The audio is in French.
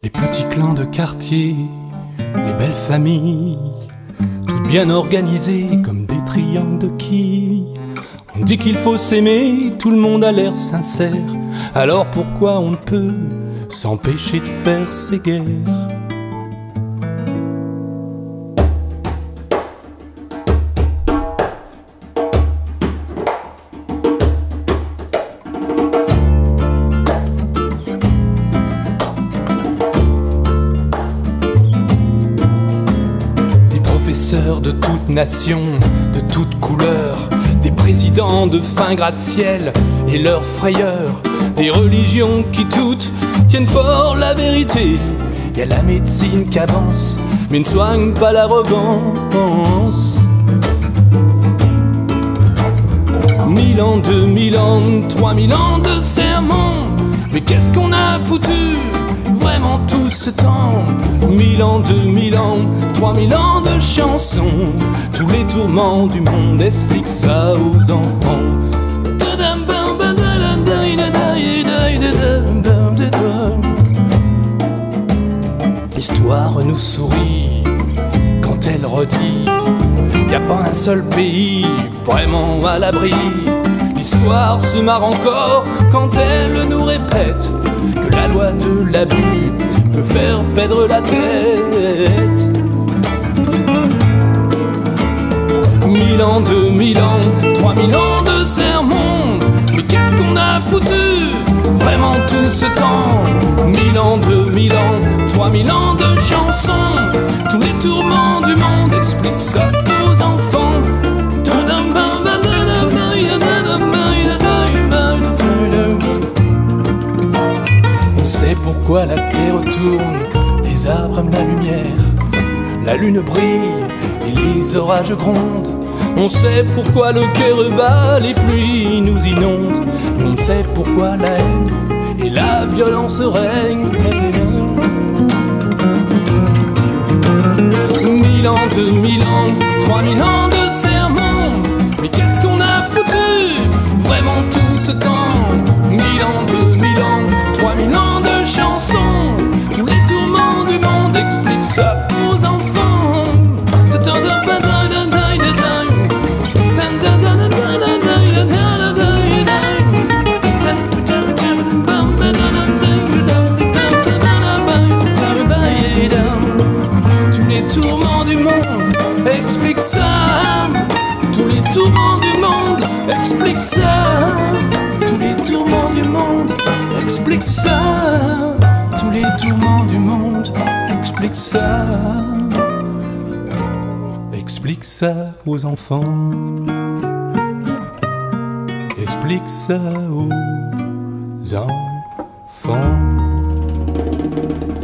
Les petits clans de quartier, les belles familles, toutes bien organisées comme des triangles de quilles. On dit qu'il faut s'aimer, tout le monde a l'air sincère. Alors pourquoi on ne peut s'empêcher de faire ces guerres? De toutes nations, de toutes couleurs, des présidents de fin gratte-ciel et leurs frayeurs, des religions qui toutes tiennent fort la vérité. Y a la médecine qui avance, mais ne soigne pas l'arrogance. 1000 ans, 2000 ans, 3000 ans de sermons, mais qu'est-ce qu'on a foutu vraiment tout ce temps? 1000 ans, 2000 ans, 3000 ans de chansons, tous les tourments du monde expliquent ça aux enfants. L'histoire nous sourit quand elle redit: y a pas un seul pays vraiment à l'abri. L'histoire se marre encore quand elle nous répète que la loi de l'abus peut faire perdre la tête. 1000 ans, 2000 ans, 3000 ans de sermons, mais qu'est-ce qu'on a foutu vraiment tout ce temps? 1000 ans, 2000 ans, 3000 ans de chansons, tous les tourments du monde expliquent ça aux enfants. Pourquoi la terre tourne, les arbres aiment la lumière, la lune brille et les orages grondent. On sait pourquoi le cœur bat, les pluies nous inondent, mais on sait pourquoi la haine et la violence règnent. 1000 ans, 2000 ans, 3000 ans de sermons, mais qu'est-ce qu'on a foutu vraiment tout ce temps? 1000 ans, 2000 ans, 3000 ans de chansons, tous les tourments du monde expliquent ça aux enfants. Tous les tourments du monde expliquent ça. Tous les tourments du monde expliquent ça. Tous les tourments du monde expliquent ça. Tous les tourments du monde expliquent ça. Explique ça aux enfants. Explique ça aux enfants.